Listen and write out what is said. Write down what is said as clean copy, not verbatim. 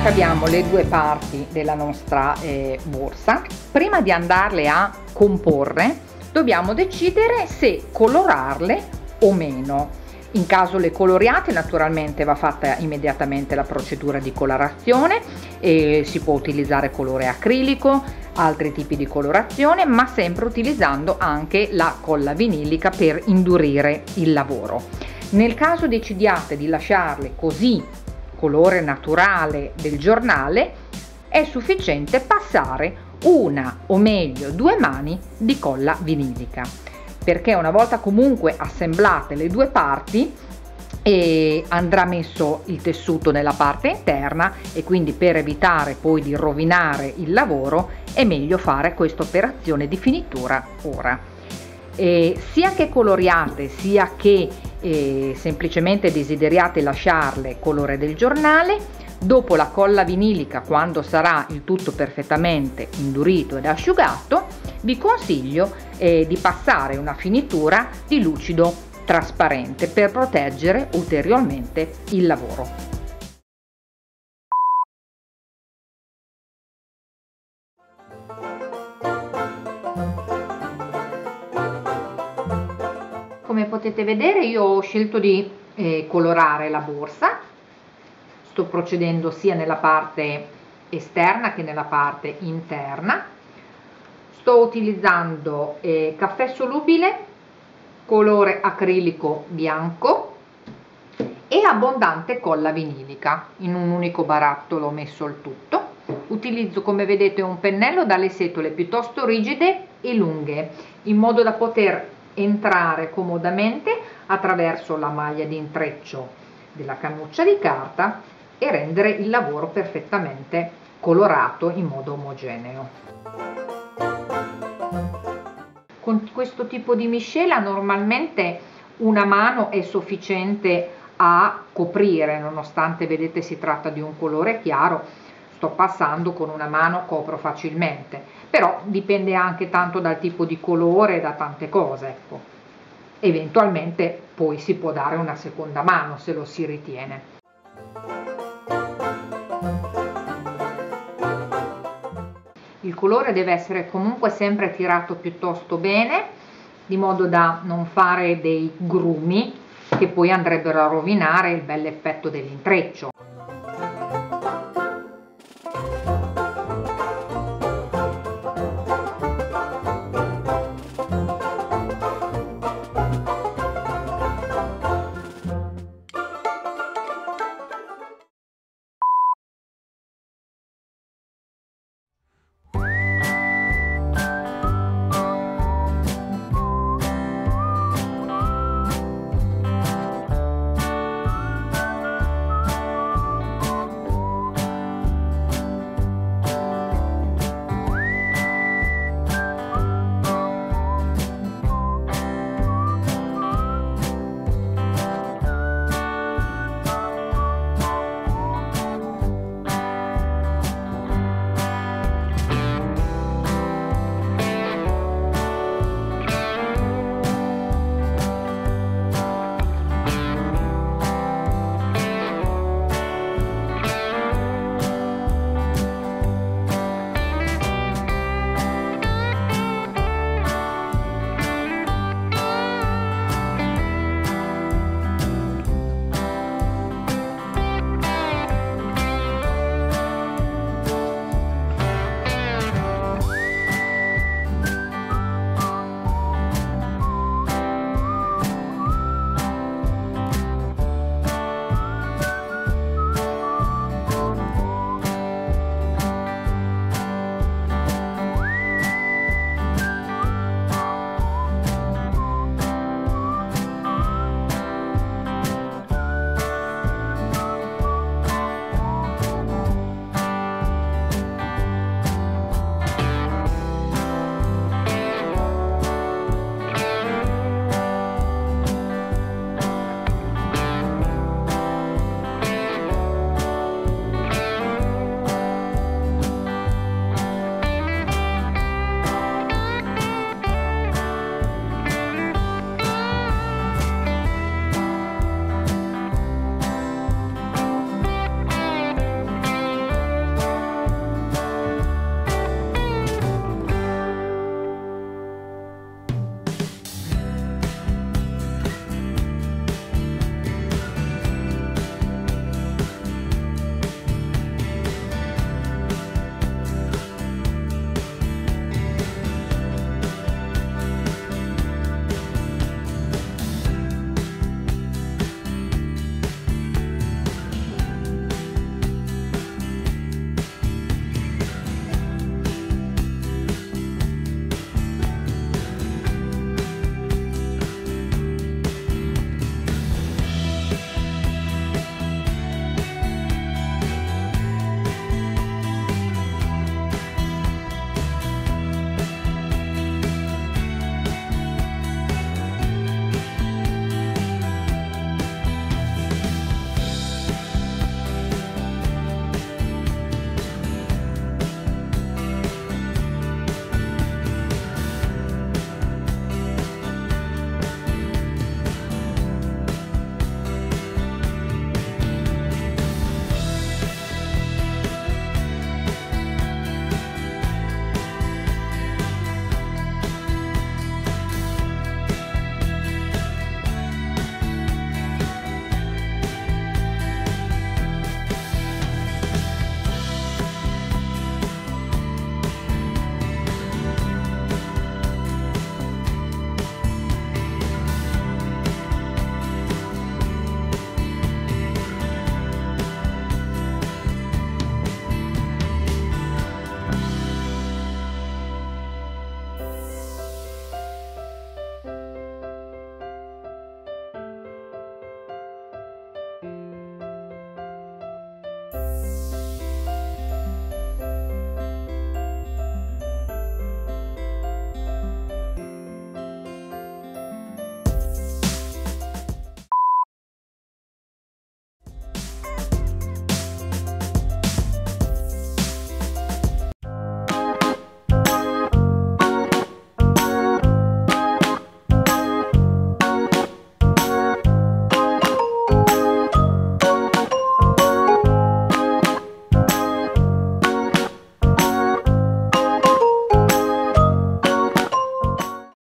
che abbiamo le due parti della nostra borsa, prima di andarle a comporre dobbiamo decidere se colorarle o meno. In caso le coloriate, naturalmente va fatta immediatamente la procedura di colorazione e si può utilizzare colore acrilico, altri tipi di colorazione, ma sempre utilizzando anche la colla vinilica per indurire il lavoro. Nel caso decidiate di lasciarle così, colore naturale del giornale, è sufficiente passare una o meglio 2 mani di colla vinilica, perché una volta comunque assemblate le due parti andrà messo il tessuto nella parte interna, e quindi per evitare poi di rovinare il lavoro è meglio fare questa operazione di finitura ora. Sia che coloriate sia che semplicemente desideriate lasciarle colore del giornale, dopo la colla vinilica, quando sarà il tutto perfettamente indurito ed asciugato, vi consiglio di passare una finitura di lucido trasparente per proteggere ulteriormente il lavoro. Come potete vedere, io ho scelto di colorare la borsa. Sto procedendo sia nella parte esterna che nella parte interna. Sto utilizzando caffè solubile, colore acrilico bianco e abbondante colla vinilica. In un unico barattolo ho messo il tutto. Utilizzo, come vedete, un pennello dalle setole piuttosto rigide e lunghe, in modo da poter entrare comodamente attraverso la maglia di intreccio della cannuccia di carta e rendere il lavoro perfettamente colorato in modo omogeneo. Con questo tipo di miscela normalmente una mano è sufficiente a coprire, nonostante vedete si tratta di un colore chiaro, sto passando con una mano, copro facilmente, però dipende anche tanto dal tipo di colore e da tante cose, ecco. Eventualmente poi si può dare una seconda mano se lo si ritiene. Il colore deve essere comunque sempre tirato piuttosto bene, di modo da non fare dei grumi che poi andrebbero a rovinare il bel effetto dell'intreccio.